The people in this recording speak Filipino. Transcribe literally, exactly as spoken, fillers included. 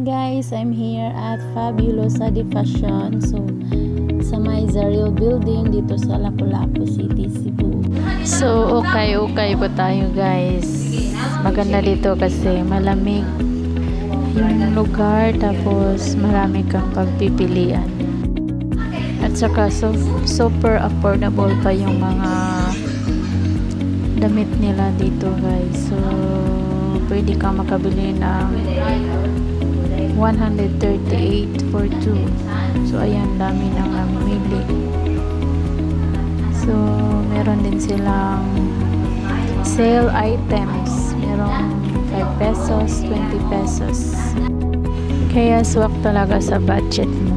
guys, I'm here at Fabulosa de Fashion. So, sa may Zaril Building dito sa Lapu City, Cebu. So, ukay-ukay po tayo guys. Maganda dito kasi malamig yung lugar, tapos marami kang pagpipilian. At saka so, super affordable pa yung mga damit nila dito guys. So, pwede kang makabili ng one hundred thirty-eight for two. So, ayan, dami nang namimili. So, meron din silang sale items. Merong five pesos, twenty pesos. Kaya swak talaga sa budget mo.